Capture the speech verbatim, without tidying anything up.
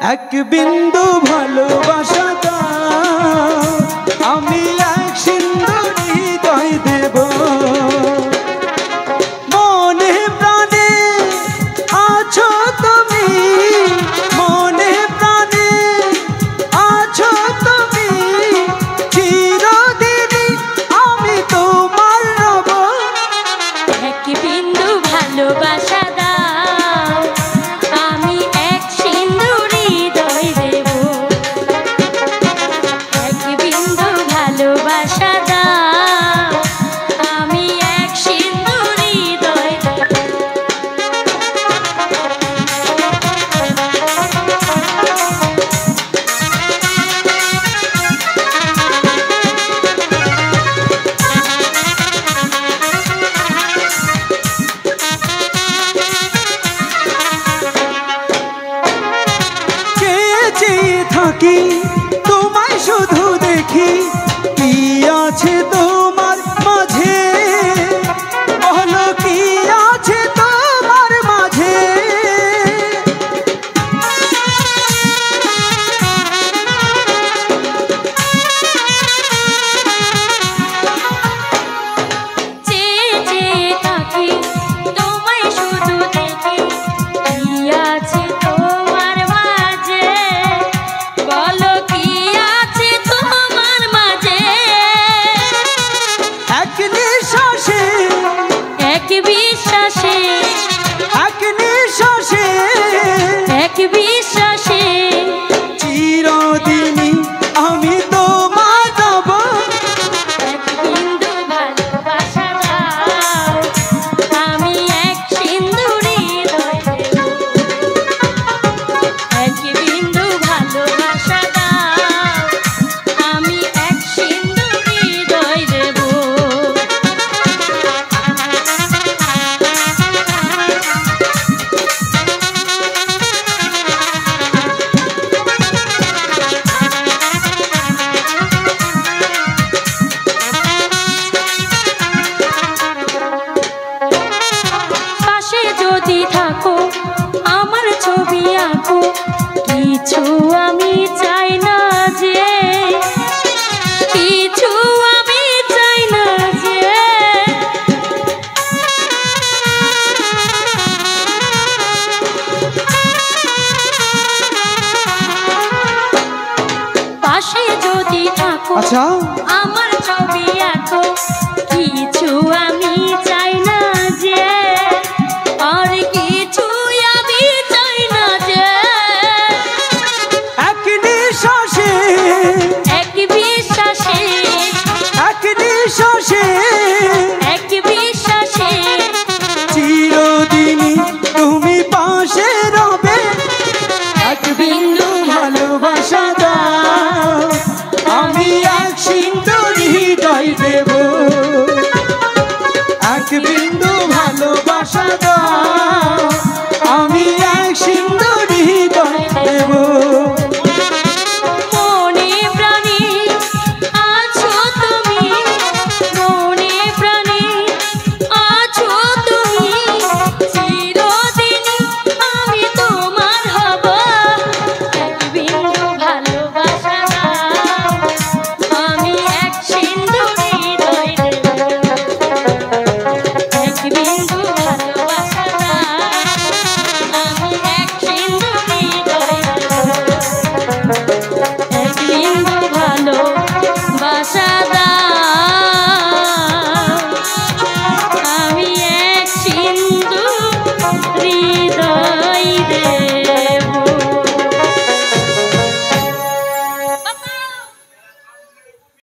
এক বিন্দু ভালোবাসা দাও, আমি এক সিন্ধু হৃদয় দেব। মনে প্রাণে আছো তুমি, মনে প্রাণে আছো তুমি, চিরদিনই আমি তোমার রব। এক বিন্দু ভালোবাসা দাও, আমি এক সিন্ধু হৃদয় দেব। এক বিন্দু ভালোবাসা দাও, আমি এক সিন্ধু হৃদয় দেব। থাকি তোমায় শুধু দেখি, কি আছে তোমার মাঝে, বলো কি আছে তোমার মাঝে। চেয়ে চেয়ে থাকি তোমায় শুধু দেখি, কি আছে তোমার মাঝে, বলো কি আছে তোমার মাঝে। এক নিঃশ্বাসে এক বিশ্বাসে এক নিঃশ্বাসে এক বিশ্বাসে চিরদিনই আমি তোমার রব। এক বিন্দু ভালোবাসা দাও, আমি এক সিন্ধু হৃদয় দেব। এক বিন্দু ভালোবাসা দাও, আমি এক সিন্ধু হৃদয় দেব। পাশে যদি থাকো আমার ছবি আঁকো, কিছু আমি চাই না যে, কিছু আমি চাই না যে। পাশে যদি থাকো আচ্ছা আমার ছবি আঁকো, কিছু আমি চাই না যে, আর কিছু আমি চাই না যে। এক নিঃশ্বাসে এক বিশ্বাসে এক নিঃশ্বাসে এক বিশ্বাসে চিরদিনই তুমি পাশে রবে। এক বিন্দু ভালোবাসা দাও, আমি এক সিন্ধু হৃদয় দেব। এক বিন্দু ভালোবাসা দাও, আমি এক সিন্ধু